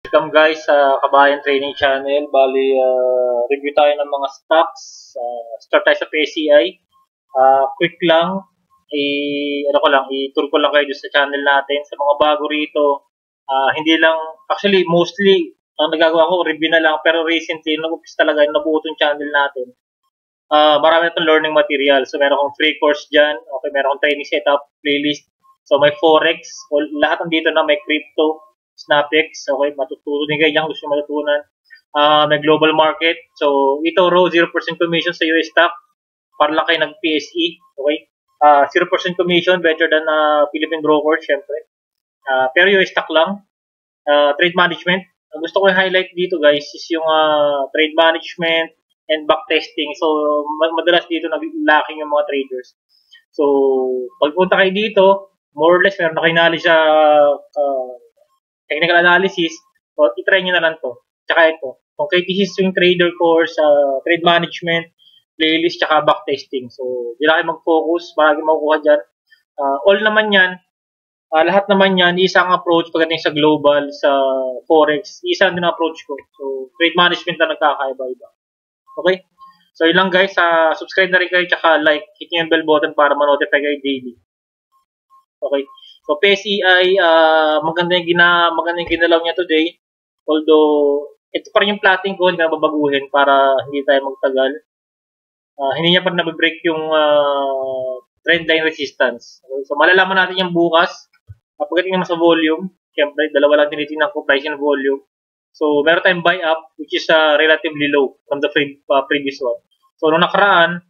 Welcome guys sa Kabayan Training Channel. Bali, review tayo ng mga stocks. Start tayo sa PSEI. Quick lang, i-tour ko lang kayo sa channel natin. Sa mga bago rito, hindi lang, actually, mostly, ang nagagawa ko, review na lang. Pero recently, nag-umpisa talaga, nabuo itong channel natin. Marami na itong learning material. So, meron akong free course dyan. Okay, meron akong training setup, playlist. So, may Forex. Lahat ng dito na may crypto, SnapX. Okay, matutunan kayo dyan kung gusto matutunan. May global market. So, ito raw 0% commission sa US stock. Para lang kayo nag-PSE. Okay. 0% commission, better than Philippine broker, syempre. Pero US stock lang. Trade management. Ang gusto ko i-highlight dito guys is yung trade management and backtesting. So, madalas dito nag-lacking yung mga traders. So, pagpunta kayo dito, more or less, meron na kayo knowledge sa technical analysis, so, itry nyo na lang to. Tsaka ito, kung KTC Swing Trader course, trade management, playlist, tsaka backtesting. So, di lang kayo mag-focus, marami makukuha dyan. All naman yan, lahat naman yan, isang approach pagdating sa global, sa Forex, isang din approach ko. So, trade management na nagkakaiba-iba. Okay? So, yun lang guys. Subscribe na rin kayo, tsaka like, hit nyo yung bell button para ma-notify kayo daily. Okay? So, PSEI, maganda yung ginalaw niya today. Although, ito pa rin yung plotting ko, hindi na babaguhin para hindi tayo magtagal. Hindi niya pa rin nabibreak yung trendline resistance. Okay? So, malalaman natin yung bukas. Pagdating naman sa volume, siyempre, dalawa lang tinitingnan ko, price and volume. So, meron tayong buy up, which is relatively low from the previous one. So, nung nakaraan,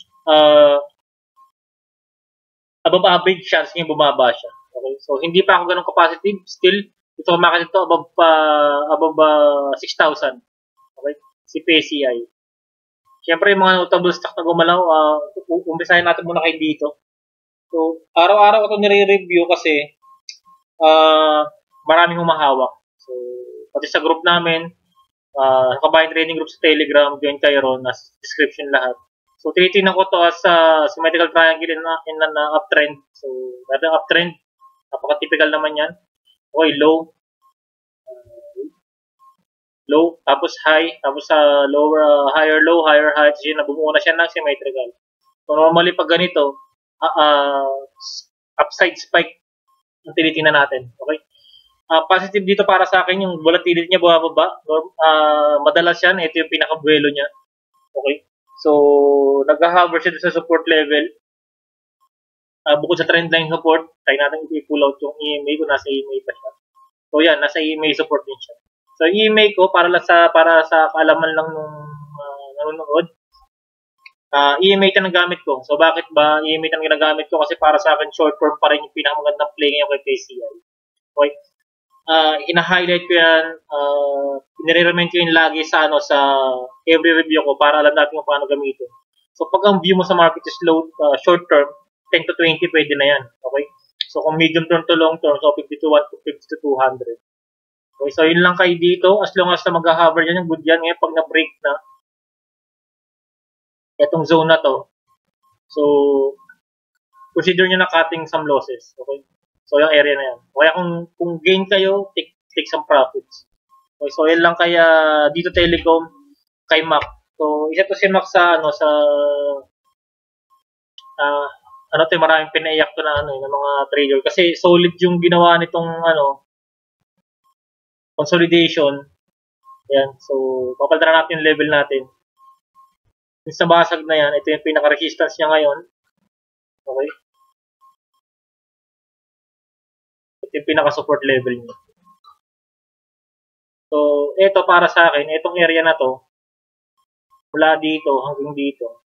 above average chance niya bumaba siya. Okay? So, hindi pa ako ganun ka-positive. Still, ito market ito above 6,000. Okay? Si PSEI. Siyempre, yung mga notable stock na gumalaw, umpisahin natin muna kayo dito. So, araw-araw ito nire-review kasi maraming humahawak. So, pati sa group namin, Kabayan Training Group sa Telegram, join kayo ron, nasa description lahat. So, tinitingnan ko to as symmetrical triangle in an uptrend. So, meron uptrend, napaka-typical naman yan. Okay, low, tapos high, tapos lower, higher low, higher high. So, yun, bumuo na siya ng symmetrical. So, normally pag ganito, upside spike yung tinitingnan natin. Okay? Positive dito para sa akin, yung volatility niya bumababa. Madalas yan, ito yung pinakabuelo niya. Okay? So, nag-hover siya sa support level. Bukod sa trendline support, try natin i-pull out yung EMA ko, nasa EMA pa siya. So, yan, nasa EMA support din siya. So, EMA ko, para sa kaalaman lang nung nanonood, EMA ito nagamit ko. So, bakit ba EMA ito ginagamit ko? Kasi para sa akin, short term pa rin yung pinakamagandang play ngayon kay PSEI. Okay? Ina-highlight ko yan, nire-recommend ko yun lagi sa every review ko para alam natin kung paano gamitin. So, pag ang view mo sa market is low, short term, 10 to 20, pwede na yan. Okay? So, kung medium term to long term, so 50 to 1 to 50 to 200. Okay, so yun lang kayo dito. As long as na mag-hover yan, yung good yan. Ngayon, pag na-break na, itong zone na to, so, consider nyo na cutting some losses. Okay? So, yung area na yan. Kaya kung gain kayo, take some profits. Okay, so, yan lang kaya dito Telecom, kay Mac. So, isa to si Mac sa, maraming pinaiyak to na, ng mga trader. Kasi, solid yung ginawa nitong, consolidation. Yan. So, papalitan natin yung level natin. Since nabasag na yan, ito yung pinaka-resistance niya ngayon. Okay? Yung pinaka-support level niya. So, ito para sa akin, itong area na to, mula dito hanggang dito.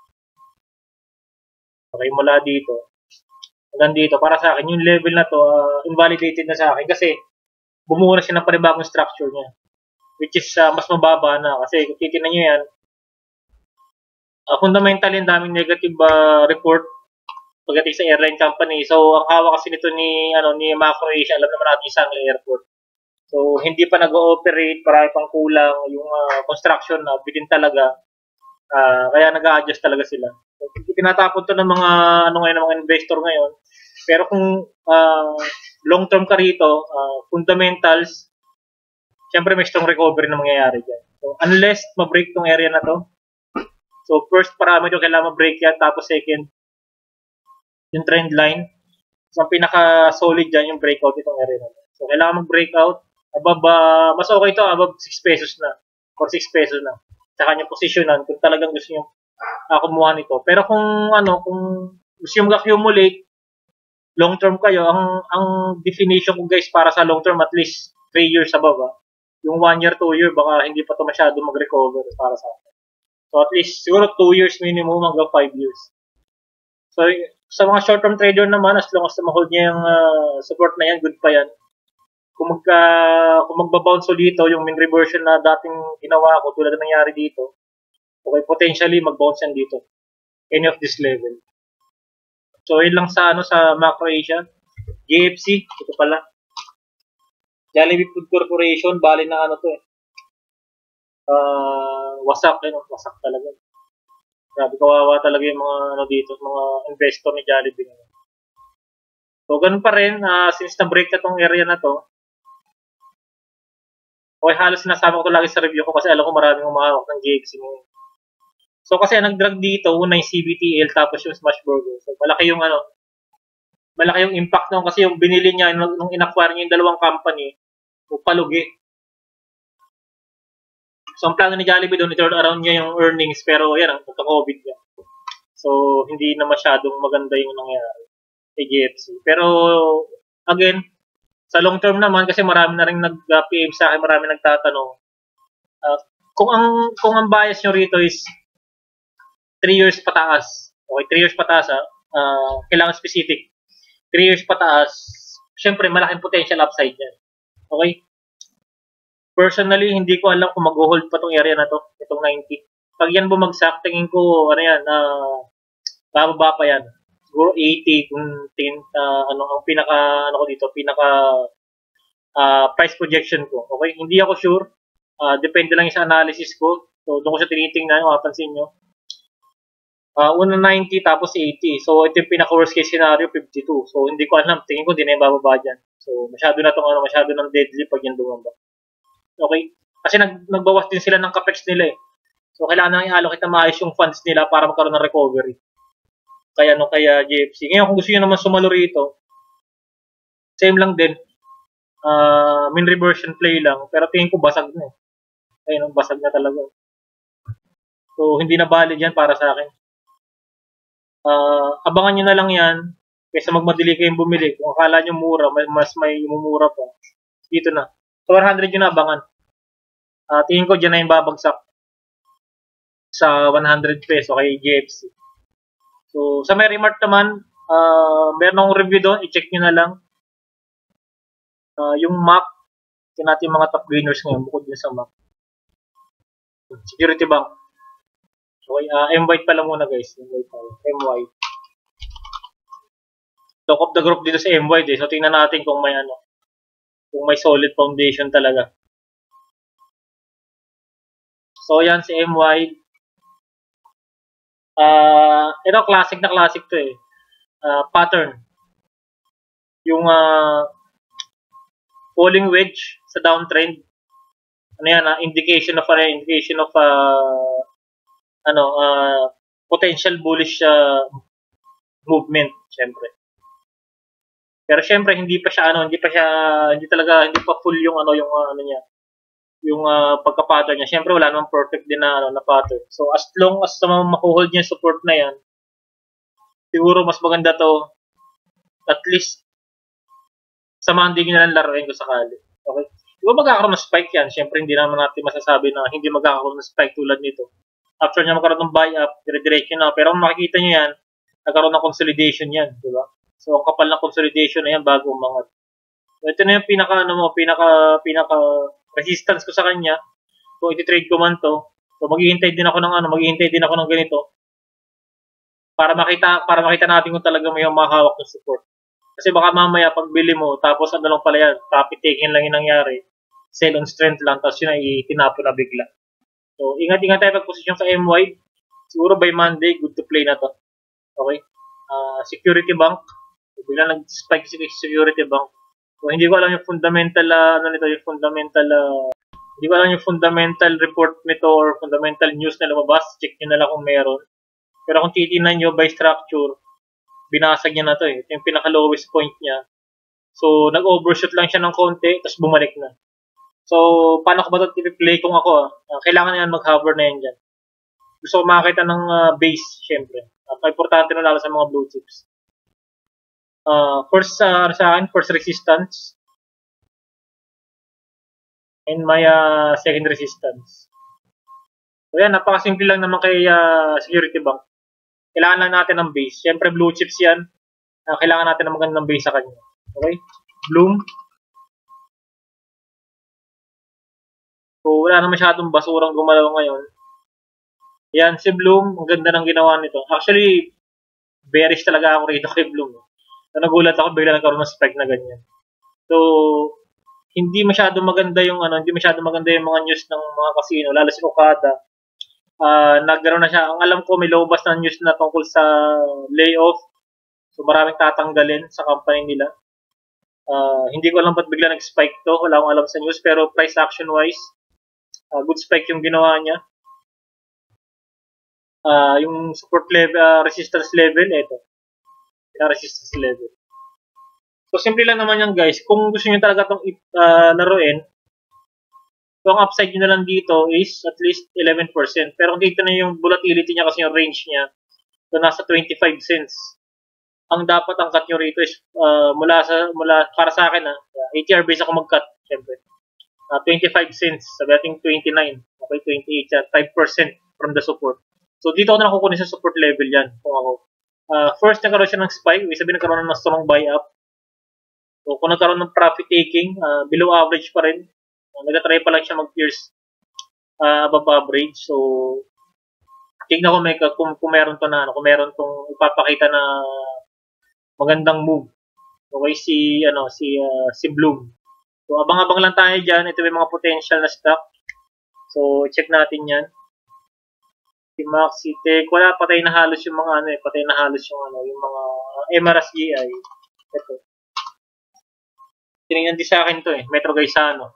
Okay, mula dito hanggang dito, para sa akin, yung level na to, invalidated na sa akin kasi bumuo na siya ng panibagong structure niya. Which is mas mababa na kasi kung titignan nyo yan, fundamentally, ang daming negative report pagdating sa airline company. So, ang hawak kasi nito ni Macro Asia, alam naman natin sa Shanghai Airport. So, hindi pa nag-ooperate, marami pang kulang yung construction na bitin talaga. Kaya nag-a-adjust talaga sila. So, tinatapon to ng mga mga investor ngayon. Pero kung long term ka rito, fundamentals syempre may strong recovery na mangyayari dyan. So, unless ma-break tong area na to, so first parameter kailangan ma-break yan, tapos second, yung trend line. So, ang pinaka-solid dyan yung breakout itong area na to. So, kailangan mag-breakout, above, mas okay ito, above 6 pesos na, or 6 pesos na. Sa kanyang posisyonan, kung talagang gusto nyo kumuha nito. Pero kung gusto nyo mag-accumulate, long term kayo, ang definition ko guys para sa long term, at least 3 years above. Yung 1 year, 2 year, baka hindi pa ito masyado mag-recover para sa akin. So at least siguro 2 years minimum hanggang 5 years. So sa mga short term trader naman, as long as ma-hold niya yung support na yan, good pa yan. Kung magbabounce dito, yung mean reversion na dating ginawa ko, tulad na nangyari dito, okay, potentially mag-bounce yan dito. Any of this level. So, yun lang sa Macro Asia. JFC, ito pala. Jollibee Food Corporation, bali na to eh. Wasak wasak talaga. Grabe, kawawa talaga yung mga dito, mga investor ni Jollibee. So, ganun pa rin, since na-break na tong area na to, okay, halos sinasama ko to lagi sa review ko kasi alam ko maraming umahawak ng JFC mo. So, kasi nag-drag dito, una yung CBTL, tapos yung Smashburger. So, malaki yung impact nung kasi yung binili niya, nung in-acquire niya yung dalawang company, palugi. So, ang plano ni Jollibee doon, i-turn around niya yung earnings, pero yan, ang COVID niya. So, hindi na masyadong maganda yung nangyari kay JFC. Pero, again, sa long term naman, kasi marami na rin nag-PM sa akin, marami nagtatanong, kung ang bias nyo rito is 3 years pataas. Okay, 3 years pataas kailangan specific. 3 years pataas, syempre malaking potential upside yan. Okay? Personally, hindi ko alam kung mag-hold pa tong area na to, itong 90. Pag yan bumagsak, tingin ko, bababa pa yan. Siguro 80 kung tingin, ang pinaka price projection ko. Okay? Hindi ako sure. Depende lang sa analysis ko. So, doon ko siya tinitingnan, mapapansin nyo. Una 90 tapos 80. So, ito yung pinaka-worst case scenario, 52. So, hindi ko alam. Tingin ko, hindi na yung bababa dyan. So, masyado ng deadly pag yan bumaba. Okay? Kasi nagbawas din sila ng capex nila eh. So, kailangan na i-allocate na maayos yung funds nila para magkaroon ng recovery. Kaya JFC. Ngayon, kung gusto nyo naman sumalo rito, same lang din. Mean reversion play lang. Pero tingin ko basag na eh. Ayun, basag na talaga. So, hindi na valid yan para sa akin. Abangan nyo na lang yan kaysa magmadali kayong bumili. Kung akala nyo mura, mas may mumura pa. Dito na. So, 100 yun na abangan. Tingin ko dyan na yung babagsak sa 100 peso kay JFC. So, sa Merrimart naman, meron akong review doon. I-check nyo na lang. Yung Mac, yun natin yung mga top gainers ngayon bukod din sa Mac. Security Bank. Okay, M-White pala muna guys. M-White. Talk of the group dito sa M-White eh. So, tingnan natin kung may kung may solid foundation talaga. So, yan si M-White. Ito, classic na classic to eh. Pattern. Yung falling wedge sa downtrend. Indication of potential bullish movement, syempre. Pero syempre hindi pa full yung yung pagka-pattern niya. Syempre wala namang perfect din na pattern. So as long as makuhold niya yung support na yan, siguro mas maganda to at least sa Monday na lang laruin ko sakali. Okay? Di ba magkakaroon ng spike yan? Syempre hindi naman natin masasabi na hindi magkakaroon ng spike tulad nito. After niya magkaroon ng buy-up, dire-diretso na. Pero kung makikita niyo yan, nagkaroon ng consolidation yan. Di ba? So, ang kapal ng consolidation na yan bago umangat. So, ito na yung pinaka resistance ko sa kanya. Kung iti-trade ko man to, so maghihintay din ako ng ganito. Para makita natin kung talaga may mahawak ng support. Kasi baka mamaya pagbili mo, tapos lang pala yan, copy taking lang yung nangyari. Sell on strength lang, tapos yun ay tinapo na bigla. So, ingat-ingat tayo pag-posisyon sa M-Wide. Siguro by Monday, good to play na to. Okay? Security Bank. Bigla nag-spike si Security Bank. So, hindi ko alam yung fundamental, Hindi ko alam yung fundamental report nito or fundamental news na lumabas. Check nyo na lang kung meron. Pero kung titignan nyo by structure, binasag niya na to eh. Ito yung pinaka-lowest point niya. So, nag-overshoot lang siya ng konti, tapos bumalik na. So, paano ko ba ito i-play kung ako? Kailangan yan mag-hover na yan dyan. Gusto ko makakita ng base, syempre. Importante na lalo sa mga blue chips. First sa akin, first resistance. And may second resistance. So yan, napakasimple lang naman kay Security Bank. Kailangan lang natin ng base. Siyempre, blue chips yan. Kailangan natin ng magandang base sa kanya. Okay? Bloom. So, wala na masyadong basurang gumalaw ngayon. Yan, si Bloom, ang ganda ng ginawa nito. Actually, bearish talaga ako rito kay Bloom. So, nagulat ako, bigla nagkaroon ng spike na ganyan. So, hindi masyado maganda yung mga news ng mga casino, lalo si Okada. Nagkaroon na siya. Ang alam ko, may lumabas na news na tungkol sa layoff. So, maraming tatanggalin sa company nila. Hindi ko alam ba't bigla nag-spike to. Wala akong alam sa news. Pero price action wise, good spike yung ginawa niya. Yung support level, resistance level, ito. Resistance level. So, simple lang naman yan guys. Kung gusto nyo talaga itong laruin, so ang upside nyo na lang dito is at least 11%. Pero kung dito na yung volatility niya kasi yung range niya, so nasa 25 cents. Ang dapat ang cut nyo rito is mula para sa akin, ATR base ako mag-cut, syempre. 25 cents, sabi natin 29, okay, 28, 5% from the support. So, dito ako na kukunin sa support level yan, kung ako. First, nagkaroon siya ng spike, ibig sabihin nagkaroon ng strong buy-up. So, kung nagkaroon ng profit taking, below average pa rin. Nag-try pa lang siya mag-pierce above average. So, tignan ko kung meron to na, kung meron tong ipapakita na magandang move. Okay, si Bloom. So, abang-abang lang tayo dyan. Ito may mga potential na stock. So, check natin yan. Si Maxi Tech, wala, patay na halos yung mga patay na halos yung mga MRSGI. Ito. Tinignan din sa akin to Metro Gaisano.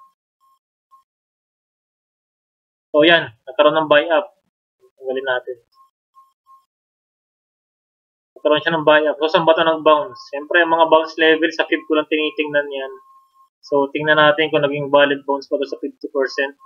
So, yan. Nagkaroon ng buy-up. Tanggalin natin. Nagkaroon siya ng buy-up. So, saan ba ito nag-bounce? Siyempre, mga bounce level sa fib ko lang tinitingnan yan. So, tingnan natin kung naging valid bounce pa ito sa 50%.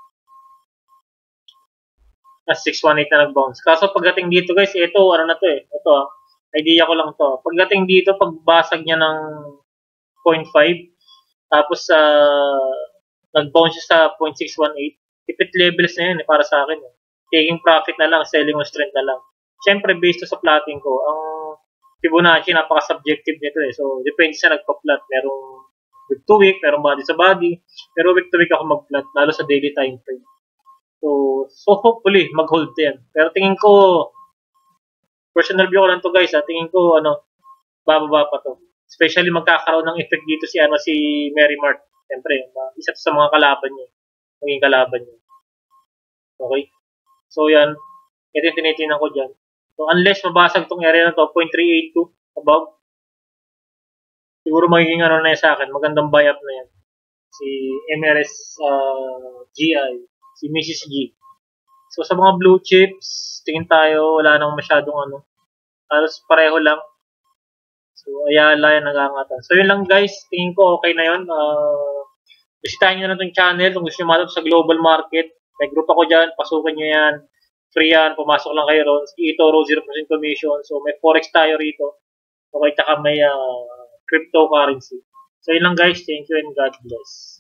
618 na nag-bounce. Kaso pagdating dito guys, ito, ito idea ko lang to. Pagdating dito, pagbasag niya ng 0.5, tapos nag-bounce siya sa 0.618, ipit levels na yun para sa akin. Taking profit na lang, selling on strength na lang. Siyempre, based to sa plotting ko, ang Fibonacci, napaka-subjective nito So, depende sa nagpa-plot. Merong week to week, merong body sa body. Pero week to week ako mag-plot, lalo sa daily time frame. So hopefully, mag-hold yan. Pero tingin ko, personal view ko lang to guys, tingin ko, bababa pa to. Especially magkakaroon ng effect dito si Mary Mart. Siyempre, isa sa mga kalaban niya. Maging kalaban niya. Okay? So yan, ito yung tinitingnan ko dyan. So unless mabasag tong area na to, 0.382 above, siguro magiging na yan sa akin. Magandang buy-up na yan. Si MRS GI. Si Mrs. G. So, sa mga blue chips, tingin tayo, wala nang masyadong halos pareho lang. So, Ayala yan nagangatan. So, yun lang guys. Tingin ko okay na yun. Bisitahin nyo na itong channel kung gusto nyo matap sa global market. May group ako dyan. Pasukin nyo yan. Free yan. Pumasok lang kayo ron. eToro, 0% commission. So, may forex tayo rito. Okay, tsaka may cryptocurrency. So, yun lang guys. Thank you and God bless.